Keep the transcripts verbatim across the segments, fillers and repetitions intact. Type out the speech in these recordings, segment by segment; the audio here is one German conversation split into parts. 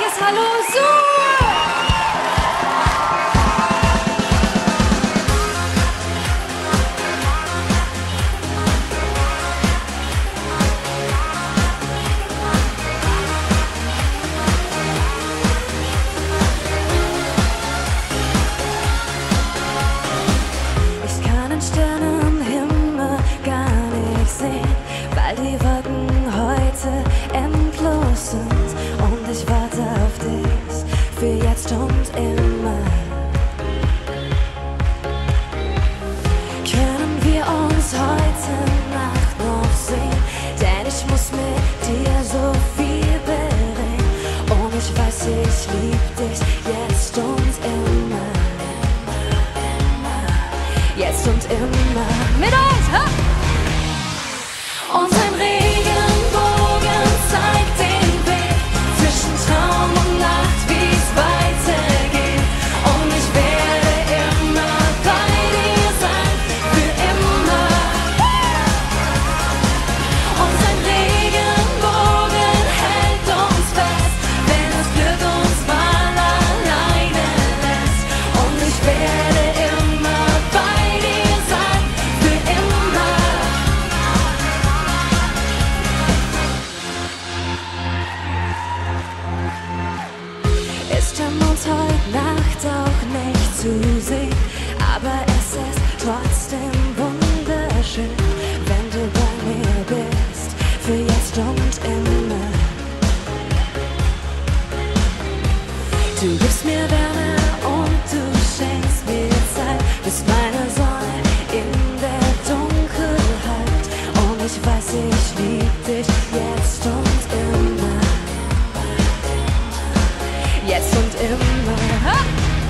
herzliches Hallo, Su! Weil die Wolken heute endlos sind und ich warte auf dich für jetzt und immer. Können wir uns heute Nacht noch sehen, denn ich muss mit dir so viel bereden und ich weiß, ich lieb dich jetzt und immer. Jetzt und immer mit uns, ha! Und ein Regenbogen zeigt den Weg zwischen Traum und Nacht, wie es weitergeht. Und ich werde immer bei dir sein, für immer. Und ein Regenbogen hält uns fest, wenn das Glück uns mal alleine lässt. Und ich werde immer bei dir sein, für immer. Ist der Mond heute Nacht auch nicht zu sehen, aber es ist trotzdem wunderschön, wenn du bei mir bist, für jetzt und immer. Du gibst mir Wärme und du schenkst mir Zeit, bist meine Sonne in der Dunkelheit und ich weiß, ich lieb dich jetzt und immer. Jetzt und immer. Ha!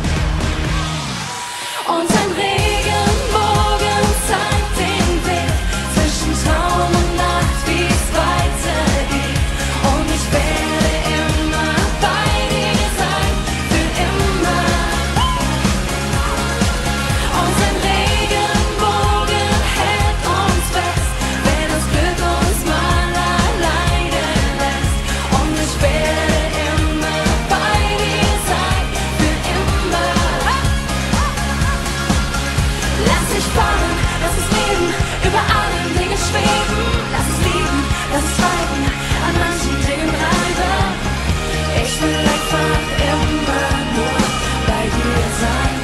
Und ein Regenbogen zeigt den Weg zwischen Traum und Nacht, wie es weitergeht. Und ich werde immer bei dir sein, für immer. Und ein Regenbogen hält uns fest, wenn das Glück uns mal alleine lässt. Und ich werde immer bei dir sein, für immer. Lass dich fahren, lass es leben, über allen Dingen schweben. Lass es lieben, lass es treiben, an manchen Dingen bleiben. Ich will einfach immer nur bei dir sein.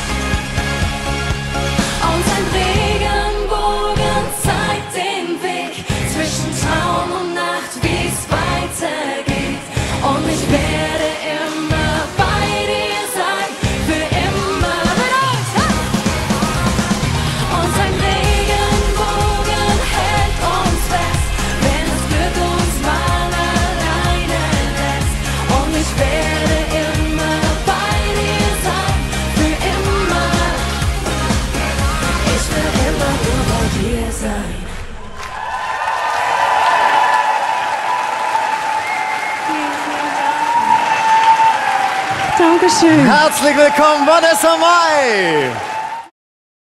Und ein Regenbogen zeigt den Weg zwischen Traum und Nacht, wie es weitergeht. Und ich werde immer bei dir sein, für immer. Mit uns, ha! Und ein Regenbogen hält uns fest, wenn das Glück uns mal alleine lässt. Und ich werde immer bei dir sein, für immer. Ich will immer nur bei dir sein. Dankeschön. Herzlich willkommen, Vanessa Mai!